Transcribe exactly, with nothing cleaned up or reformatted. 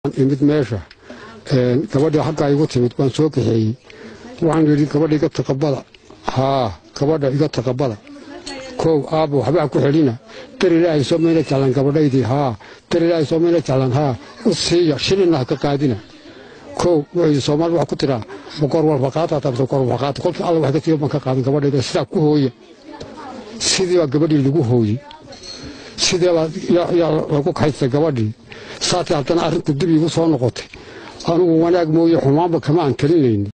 imid meesha een gabadha xaqaa igu timid waan soo kaxeeyay waxaan yiri gabadha iga taqabala ha gabadha iga taqabala koow aabo waxba ku xilina tiriilay soo meelay talan gabadhaydii ha tiriilay soo meelay talan ha u siiya shilina ka qaadina koow way Soomaali wax ku tiraa boqor walba qaata tabto boqor walba qaata qolka alla wax ka tiyo ka qaadan gabadhayda sida ku hooyo sidii gabadhii lagu hooyay sidii la lagu kaxaystay gabadhii saati halkan arinku dib igu soo noqotay anigu wanaag mooyo xumaanba kama aan kalinaynin